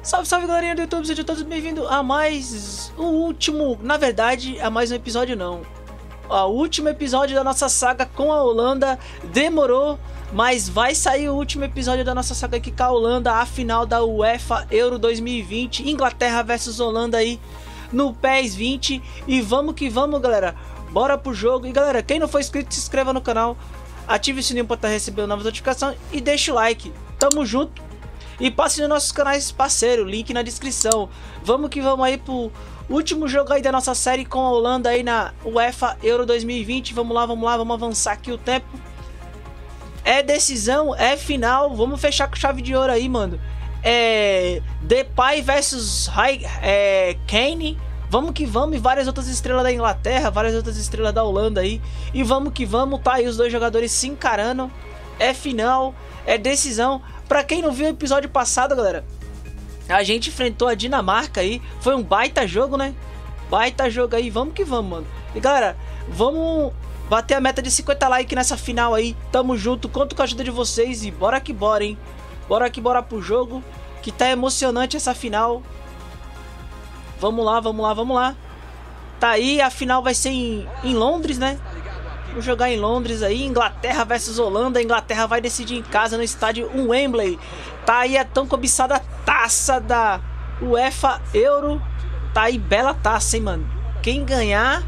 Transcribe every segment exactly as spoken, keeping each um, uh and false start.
Salve, salve galerinha do YouTube, sejam todos bem-vindos a mais o último, na verdade, a mais um episódio não. O último episódio da nossa saga com a Holanda. Demorou, mas vai sair o último episódio da nossa saga aqui com a Holanda, a final da UEFA Euro dois mil e vinte, Inglaterra versus Holanda aí no PES vinte. E vamos que vamos, galera, bora pro jogo. E galera, quem não for inscrito, se inscreva no canal, ative o sininho para estar recebendo novas notificações e deixa o like. Tamo junto. E passe nos nossos canais parceiros, link na descrição. Vamos que vamos aí pro último jogo aí da nossa série com a Holanda aí na UEFA Euro dois mil e vinte. Vamos lá, vamos lá, vamos avançar aqui o tempo. É decisão, é final. Vamos fechar com chave de ouro aí, mano. É Depay versus é, Kane. Vamos que vamos. E várias outras estrelas da Inglaterra, várias outras estrelas da Holanda aí. E vamos que vamos, tá aí os dois jogadores se encarando. É final, é decisão. Pra quem não viu o episódio passado, galera, a gente enfrentou a Dinamarca aí. Foi um baita jogo, né? Baita jogo aí. Vamos que vamos, mano. E galera, vamos bater a meta de cinquenta likes nessa final aí. Tamo junto, conto com a ajuda de vocês. E bora que bora, hein? Bora que bora pro jogo, que tá emocionante essa final. Vamos lá, vamos lá, vamos lá. Tá aí, a final vai ser em, em Londres, né? Vou jogar em Londres aí, Inglaterra versus Holanda. A Inglaterra vai decidir em casa no estádio Wembley. Tá aí a tão cobiçada taça da UEFA Euro. Tá aí, bela taça, hein, mano. Quem ganhar,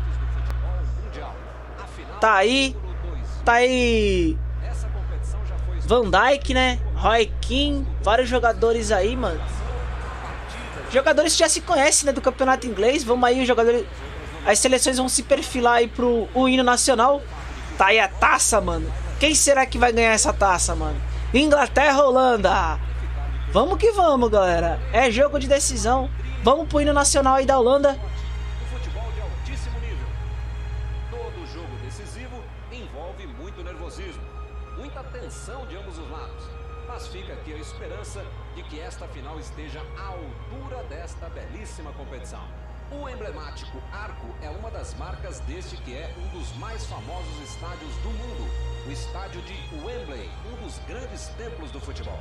tá aí. Tá aí Van Dijk, né? Roy Keane, vários jogadores aí, mano. Jogadores que já se conhecem, né, do campeonato inglês. Vamos aí, os jogadores... As seleções vão se perfilar aí pro o hino nacional. Tá aí a taça, mano. Quem será que vai ganhar essa taça, mano? Inglaterra, Holanda. Vamos que vamos, galera. É jogo de decisão. Vamos pro hino nacional aí da Holanda. O futebol de altíssimo nível. Todo jogo decisivo envolve muito nervosismo, muita tensão de ambos os lados. Mas fica aqui a esperança de que esta final esteja à altura desta belíssima competição. O emblemático arco é uma das marcas deste que é um dos mais famosos estádios do mundo, o estádio de Wembley, um dos grandes templos do futebol.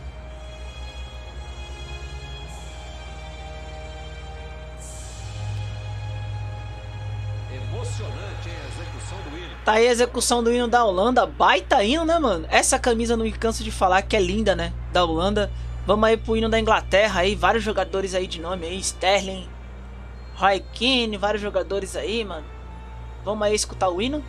Emocionante, hein, a execução do hino. Tá aí a execução do hino da Holanda, baita hino, né, mano? Essa camisa não me canso de falar que é linda, né, da Holanda. Vamos aí pro hino da Inglaterra aí, vários jogadores aí de nome aí, Sterling, Roy Keane, vários jogadores aí, mano. Vamos aí escutar o hino.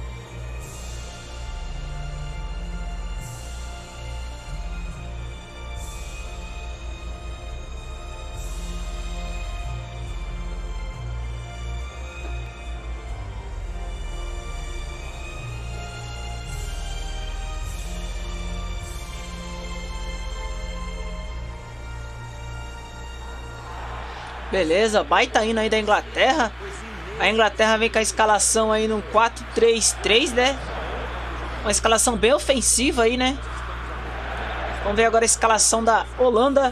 Beleza, baita hino aí da Inglaterra. A Inglaterra vem com a escalação aí no quatro três três, né? Uma escalação bem ofensiva aí, né? Vamos ver agora a escalação da Holanda.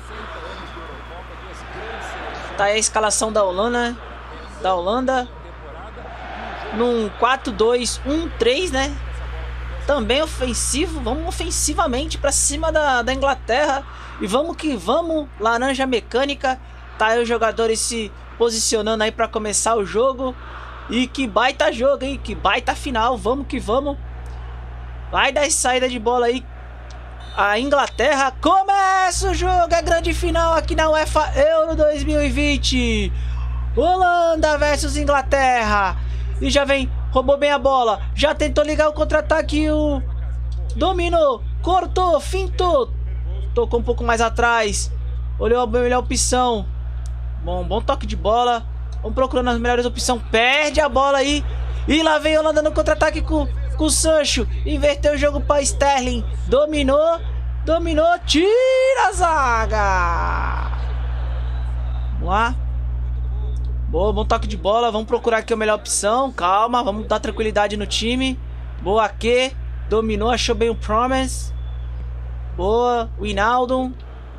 Tá aí a escalação da Holanda, da Holanda. Num quatro dois um três, né? Também ofensivo. Vamos ofensivamente pra cima da, da Inglaterra. E vamos que vamos, laranja mecânica. Tá aí os jogadores se posicionando aí pra começar o jogo. E que baita jogo, hein? Que baita final. Vamos que vamos. Vai dar saída de bola aí a Inglaterra. Começa o jogo. É grande final aqui na UEFA Euro dois mil e vinte. Holanda versus Inglaterra. E já vem, roubou bem a bola. Já tentou ligar o contra-ataque. O dominou, cortou, fintou. Tocou um pouco mais atrás. Olhou a melhor opção. Bom, bom toque de bola. Vamos procurando as melhores opções. Perde a bola aí. E lá vem a Holanda no contra-ataque com, com o Sancho. Inverteu o jogo para Sterling. Dominou. Dominou. Tira a zaga. Vamos lá. Boa, bom toque de bola. Vamos procurar aqui a melhor opção. Calma, vamos dar tranquilidade no time. Boa aqui. Dominou, achou bem o Promise. Boa. Wijnaldum.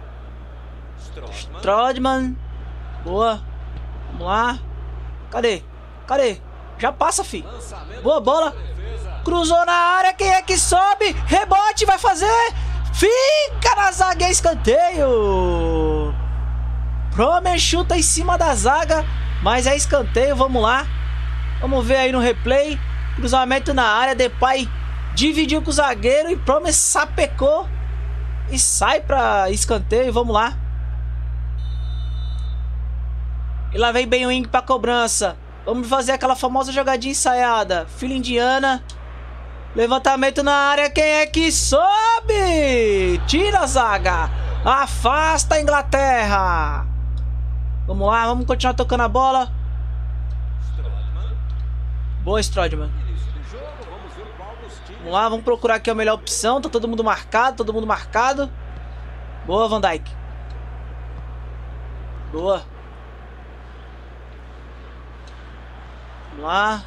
Strootman. Boa. Vamos lá. Cadê? Cadê? Já passa, fi. Boa bola. Cruzou na área. Quem é que sobe? Rebote, vai fazer. Fica na zaga, é escanteio. Promer chuta em cima da zaga, mas é escanteio, vamos lá. Vamos ver aí no replay. Cruzamento na área, Depay dividiu com o zagueiro e Promer sapecou e sai pra escanteio, vamos lá. E lá vem Ben Wing pra cobrança. Vamos fazer aquela famosa jogadinha ensaiada. Fila indiana. Levantamento na área, quem é que sobe? Tira a zaga. Afasta a Inglaterra. Vamos lá, vamos continuar tocando a bola. Boa, Strootman. Vamos lá, vamos procurar aqui a melhor opção. Tá todo mundo marcado, todo mundo marcado. Boa, Van Dijk. Boa. Vamos lá.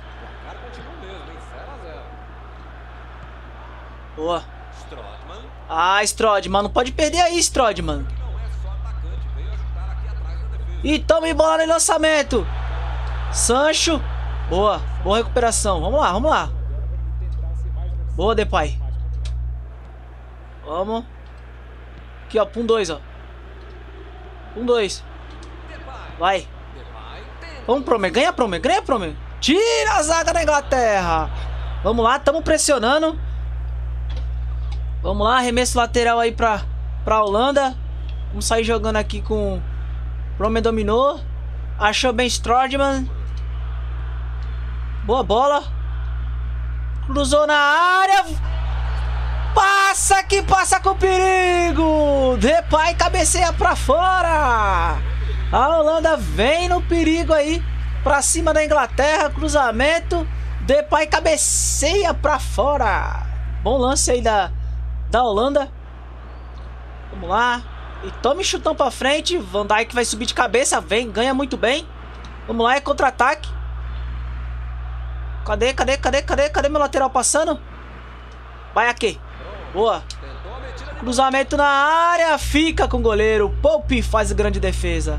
Boa. Ah, Strootman, não pode perder aí, Strootman. E tome bola no lançamento. Sancho. Boa, boa recuperação. Vamos lá, vamos lá. Boa, Depay. Vamos. Aqui, ó, pum dois, ó. Pum dois. Vai. Vamos, Promer. Ganha, Promer. Ganha, Promer. Tira a zaga da Inglaterra. Vamos lá, estamos pressionando. Vamos lá, arremesso lateral aí pra, pra Holanda. Vamos sair jogando aqui com... Promer dominou. Achou bem Strootman. Boa bola. Cruzou na área. Passa que passa com perigo. Depay cabeceia pra fora. A Holanda vem no perigo aí. Pra cima da Inglaterra. Cruzamento. Depay cabeceia pra fora. Bom lance aí da, da Holanda. Vamos lá. E tome chutão pra frente. Van Dijk vai subir de cabeça. Vem, ganha muito bem. Vamos lá, é contra-ataque. Cadê, cadê, cadê, cadê, cadê meu lateral passando? Vai aqui. Boa. Cruzamento na área. Fica com o goleiro. Pope faz grande defesa.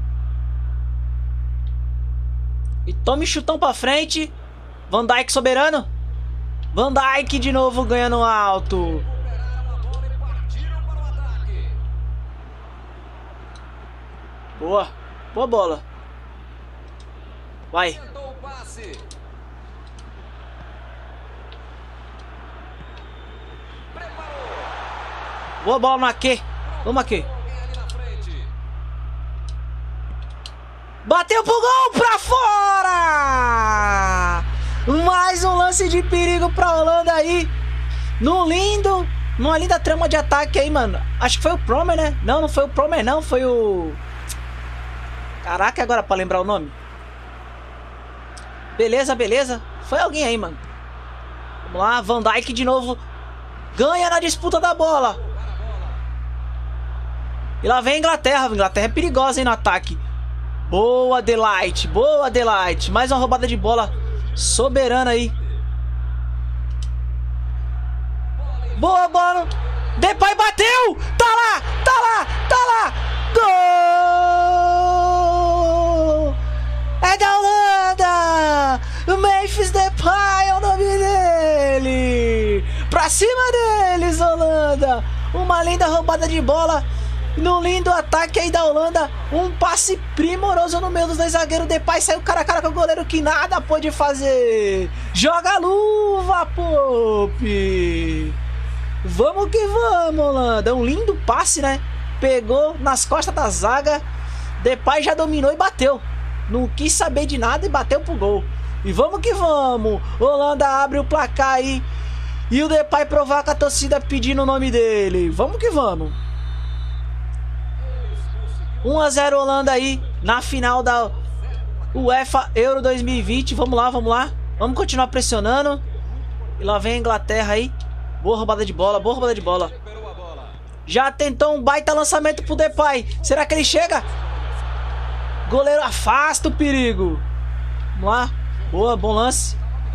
E tome chutão pra frente. Van Dijk soberano. Van Dijk de novo ganhando alto. Boa. Boa bola. Vai. Boa bola no Ake. Vamos aqui. Bateu pro gol, pra fora! Mais um lance de perigo pra Holanda aí. Num lindo, numa linda trama de ataque aí, mano. Acho que foi o Promer, né? Não, não foi o Promer, não. Foi o... Caraca, agora pra lembrar o nome. Beleza, beleza. Foi alguém aí, mano. Vamos lá, Van Dijk de novo. Ganha na disputa da bola. E lá vem a Inglaterra. A Inglaterra é perigosa, hein, no ataque. Boa, Delight. Boa, Delight. Mais uma roubada de bola soberana aí. Boa bola. Depay bateu. Tá lá, tá lá, tá lá. Gol! É da Holanda. Memphis Depay é o nome dele. Pra cima deles, Holanda. Uma linda roubada de bola. No lindo ataque aí da Holanda. Um passe primoroso no meio dos dois zagueiros. Depay saiu cara a cara com o goleiro que nada pôde fazer. Joga a luva, Pope. Vamos que vamos, Holanda. Um lindo passe, né? Pegou nas costas da zaga. Depay já dominou e bateu. Não quis saber de nada e bateu pro gol. E vamos que vamos. Holanda abre o placar aí. E o Depay provoca a torcida pedindo o nome dele. Vamos que vamos. um a zero Holanda aí na final da UEFA Euro dois mil e vinte. Vamos lá, vamos lá. Vamos continuar pressionando. E lá vem a Inglaterra aí. Boa roubada de bola, boa roubada de bola. Já tentou um baita lançamento pro Depay. Será que ele chega? Goleiro afasta o perigo. Vamos lá. Boa, bom lance.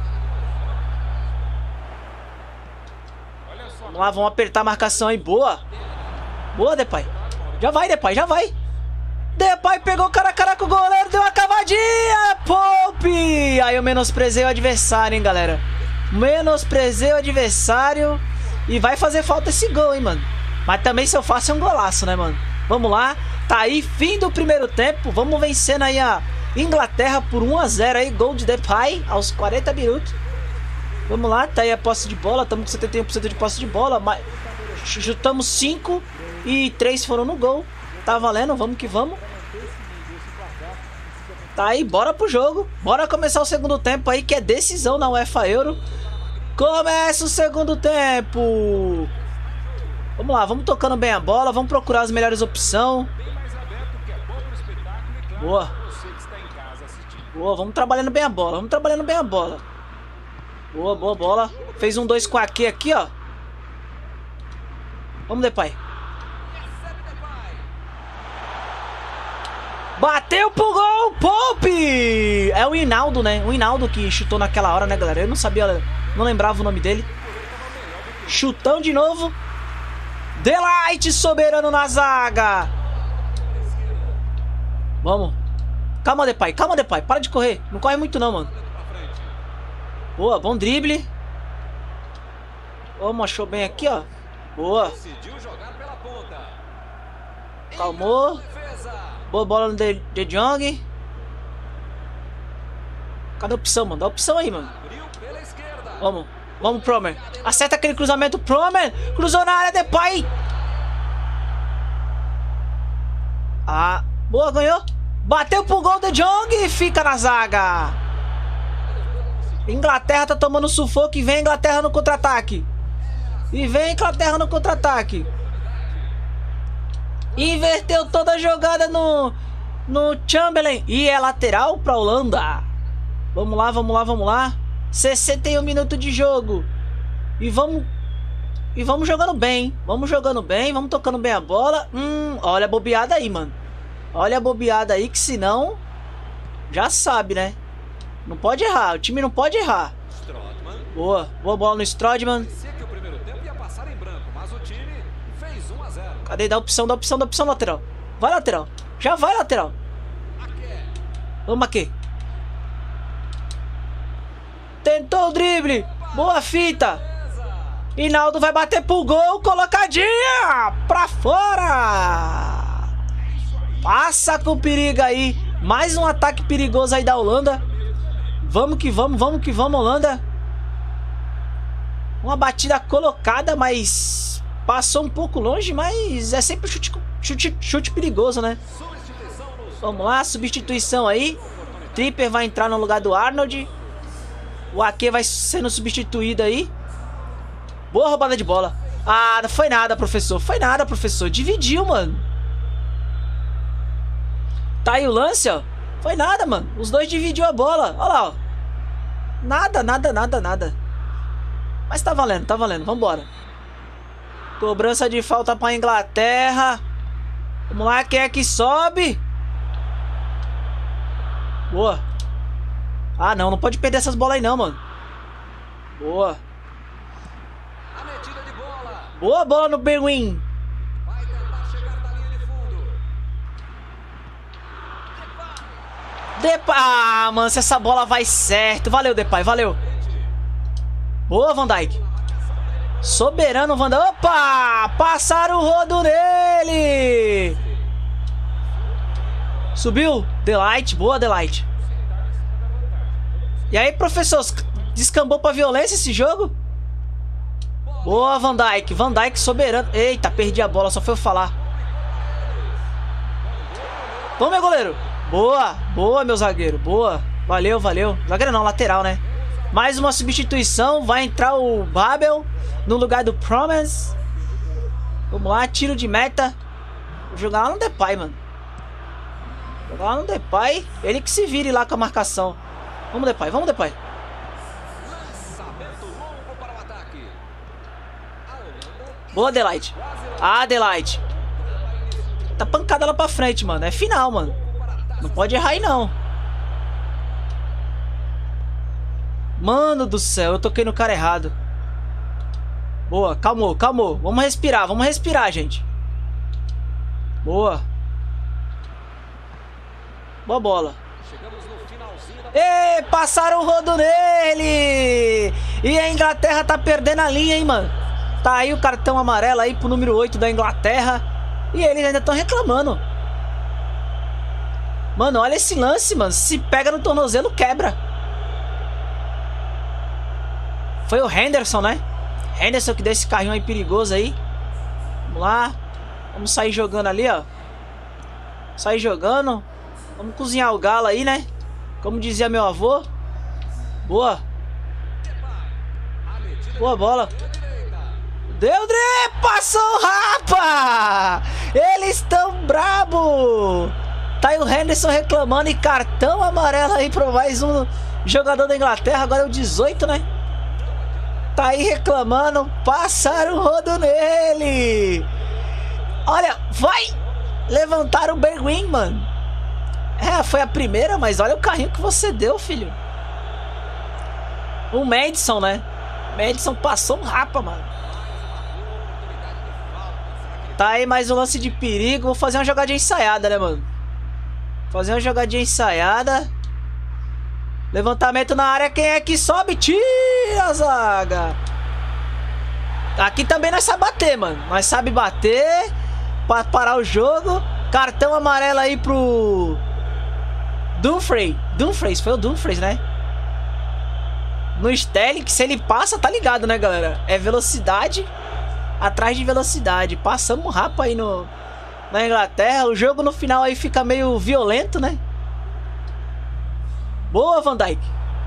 Vamos lá, vamos apertar a marcação aí. Boa. Boa, Depay. Já vai, Depay, já vai. Depay pegou cara a cara com o goleiro, deu uma cavadinha. Pope. Aí eu menosprezei o adversário, hein, galera. Menosprezei o adversário. E vai fazer falta esse gol, hein, mano. Mas também se eu faço é um golaço, né, mano. Vamos lá. Tá Tá aí, fim do primeiro tempo. Vamos vencendo aí a Inglaterra por um a zero aí. Gol de Depay aos quarenta minutos. Vamos lá, tá aí a posse de bola. Estamos com setenta e um por cento de posse de bola. Mas chutamos cinco e três foram no gol. Tá valendo, vamos que vamos. Tá aí, bora pro jogo. Bora começar o segundo tempo aí, que é decisão na UEFA Euro. Começa o segundo tempo. Vamos lá, vamos tocando bem a bola. Vamos procurar as melhores opções. Boa. Boa, vamos trabalhando bem a bola. Vamos trabalhando bem a bola. Boa, boa bola. Fez um dois com a Q aqui, ó. Vamos, Depay. Bateu pro gol, Pope! É o Hinaldo, né? O Hinaldo que chutou naquela hora, né, galera? Eu não sabia, não lembrava o nome dele. Chutão de novo. Delight soberano na zaga. Vamos. Calma, Depay, calma, Depay. Para de correr. Não corre muito não, mano. Boa, bom drible. Vamos, achou bem aqui, ó. Boa. Calmou. Boa bola no De, De Jong. Cadê a opção, mano? Dá a opção aí, mano. Vamos. Vamos, Promer. Acerta aquele cruzamento, Promer. Cruzou na área, Depay. Ah, boa, ganhou. Bateu pro gol, De Jong e fica na zaga. Inglaterra tá tomando sufoco e vem a Inglaterra no contra-ataque. E vem a Inglaterra no contra-ataque. Inverteu toda a jogada no, no Chamberlain. E é lateral pra Holanda. Vamos lá, vamos lá, vamos lá. sessenta e um minutos de jogo. E vamos... E vamos jogando bem. Vamos jogando bem, vamos tocando bem a bola. Hum, olha a bobeada aí, mano. Olha a bobeada aí, que senão... Já sabe, né? Não pode errar, o time não pode errar. Boa, boa bola no Strootman. Cadê? Dá opção, dá opção, dá opção, lateral. Vai, lateral. Já vai, lateral. Vamos aqui. Tentou o drible. Boa fita. Hinaldo vai bater pro gol. Colocadinha. Pra fora. Passa com perigo aí. Mais um ataque perigoso aí da Holanda. Vamos que vamos, vamos que vamos, Holanda. Uma batida colocada, mas... Passou um pouco longe, mas é sempre chute, chute, chute perigoso, né? Vamos lá, substituição aí. Tripper vai entrar no lugar do Arnold. O Ake vai sendo substituído aí. Boa roubada de bola. Ah, não foi nada, professor. Foi nada, professor. Dividiu, mano. Tá aí o lance, ó. Foi nada, mano. Os dois dividiu a bola. Olha lá, ó. Nada, nada, nada, nada. Mas tá valendo, tá valendo. Vambora. Cobrança de falta pra Inglaterra. Vamos lá, quem é que sobe? Boa. Ah, não, não pode perder essas bolas aí não, mano. Boa. Boa bola no Berwin. Depay. Ah, mano, se essa bola vai certo. Valeu, Depay, valeu. Boa, Van Dijk. Soberano, Van Dijk. Opa! Passaram o rodo nele. Subiu. Delight. Boa, Delight. E aí, professor? Descambou pra violência esse jogo? Boa, Van Dijk. Van Dijk soberano. Eita, perdi a bola. Só foi eu falar. Vamos, meu goleiro. Boa. Boa, meu zagueiro. Boa. Valeu, valeu. Zagueiro não, lateral, né? Mais uma substituição. Vai entrar o Babel no lugar do Promise. Vamos lá, tiro de meta. Vou jogar lá no Depay, mano. Vou jogar lá no Depay. Ele que se vire lá com a marcação. Vamos, Depay, vamos, Depay. Boa, Delight. Ah, Delight. Tá pancada lá pra frente, mano. É final, mano. Não pode errar aí, não. Mano do céu, eu toquei no cara errado. Boa, calmou, calmou. Vamos respirar, vamos respirar, gente. Boa. Boa bola. Ê, passaram o rodo nele. E a Inglaterra tá perdendo a linha, hein, mano. Tá aí o cartão amarelo aí pro número oito da Inglaterra. E eles ainda estão reclamando. Mano, olha esse lance, mano. Se pega no tornozelo, quebra. Foi o Henderson, né? Henderson que deu esse carrinho aí perigoso aí. Vamos lá. Vamos sair jogando ali, ó. Sair jogando. Vamos cozinhar o galo aí, né? Como dizia meu avô. Boa. Boa bola. Deu drible. Passou o Rapa. Eles estão brabo. Tá aí o Henderson reclamando e cartão amarelo aí para mais um jogador da Inglaterra. Agora é o dezoito, né? Tá aí reclamando. Passaram o rodo nele. Olha, vai. Levantaram o Bergwijn, mano. É, foi a primeira, mas olha o carrinho que você deu, filho. O Madison, né? O Madison passou um Rapa, mano. Tá aí mais um lance de perigo. Vou fazer uma jogadinha ensaiada, né, mano? Fazer uma jogadinha ensaiada. Levantamento na área. Quem é que sobe? Tira a zaga. Aqui também nós sabemos bater, mano. Nós sabemos bater pra parar o jogo. Cartão amarelo aí pro Dumfries. Dumfries, foi o Dumfries, né? No Sterling, que se ele passa, tá ligado, né, galera? É velocidade atrás de velocidade. Passamos um Rapa aí no, na Inglaterra. O jogo no final aí fica meio violento, né? Boa, Van Dijk.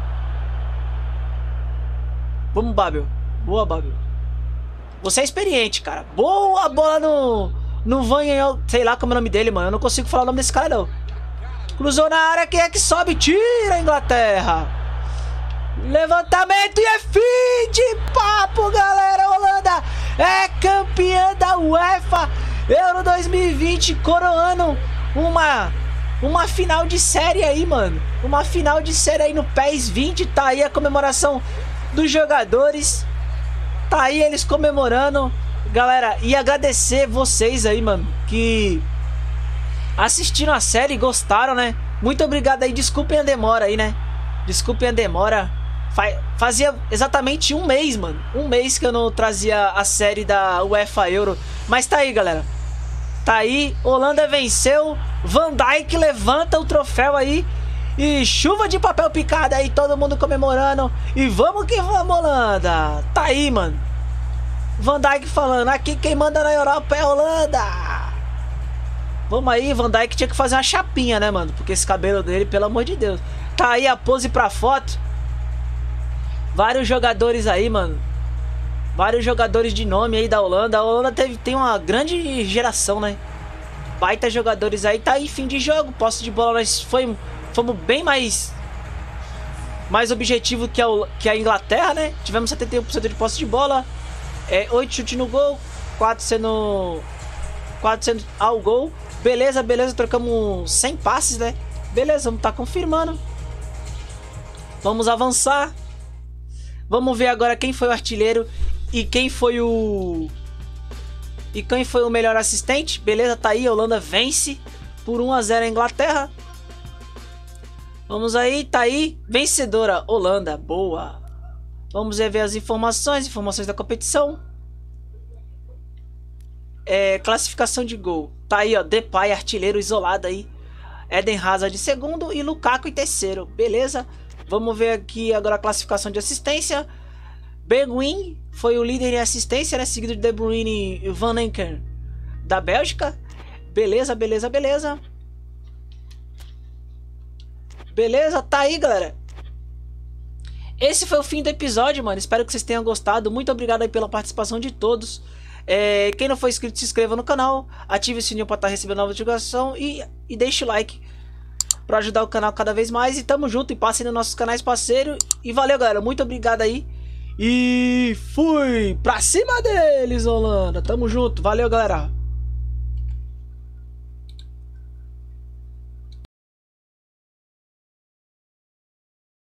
Vamos, Babel. Boa, Babel. Você é experiente, cara. Boa bola no... No Van... Sei lá como é o nome dele, mano. Eu não consigo falar o nome desse cara, não. Cruzou na área. Quem é que sobe? Tira a Inglaterra. Levantamento e é fim de papo, galera. A Holanda é campeã da UEFA Euro dois mil e vinte, coroando uma uma final de série aí, mano. Uma final de série aí no PES vinte. Tá aí a comemoração dos jogadores. Tá aí eles comemorando, galera. E agradecer vocês aí, mano, que assistiram a série e gostaram, né? Muito obrigado aí. Desculpem a demora aí, né? Desculpem a demora. Fazia exatamente um mês, mano. Um mês que eu não trazia a série da UEFA Euro. Mas tá aí, galera. Tá aí. Holanda venceu. Van Dijk levanta o troféu aí. E chuva de papel picado aí. Todo mundo comemorando. E vamos que vamos, Holanda. Tá aí, mano. Van Dijk falando. Aqui quem manda na Europa é a Holanda. Vamos aí. Van Dijk tinha que fazer uma chapinha, né, mano? Porque esse cabelo dele, pelo amor de Deus. Tá aí a pose pra foto. Vários jogadores aí, mano. Vários jogadores de nome aí da Holanda. A Holanda teve, tem uma grande geração, né? Baita jogadores aí. Tá aí, fim de jogo. Posse de bola, nós foi, fomos bem mais mais objetivo que a, que a Inglaterra, né? Tivemos setenta e um por cento de posse de bola. É, oito chutes no gol. quatro sendo quatro sendo ao gol. Beleza, beleza. Trocamos cem passes, né? Beleza, vamos tá confirmando. Vamos avançar. Vamos ver agora quem foi o artilheiro e quem foi o... E quem foi o melhor assistente. Beleza, tá aí, a Holanda vence por um a zero a Inglaterra. Vamos aí, tá aí, vencedora, Holanda, boa. Vamos ver as informações, informações da competição. É, classificação de gol. Tá aí, ó, Depay, artilheiro isolado aí. Eden Hazard de segundo e Lukaku em terceiro, beleza. Vamos ver aqui agora a classificação de assistência. Bergwijn foi o líder em assistência, né? Seguido de De Bruyne e Van Enken da Bélgica. Beleza, beleza, beleza. Beleza, tá aí, galera. Esse foi o fim do episódio, mano. Espero que vocês tenham gostado. Muito obrigado aí pela participação de todos. É, quem não for inscrito, se inscreva no canal. Ative o sininho para estar recebendo nova divulgação. E, e deixe o like para ajudar o canal cada vez mais. E tamo junto. E passem nos nossos canais parceiros. E valeu, galera. Muito obrigado aí. E fui pra cima deles, Holanda. Tamo junto. Valeu, galera.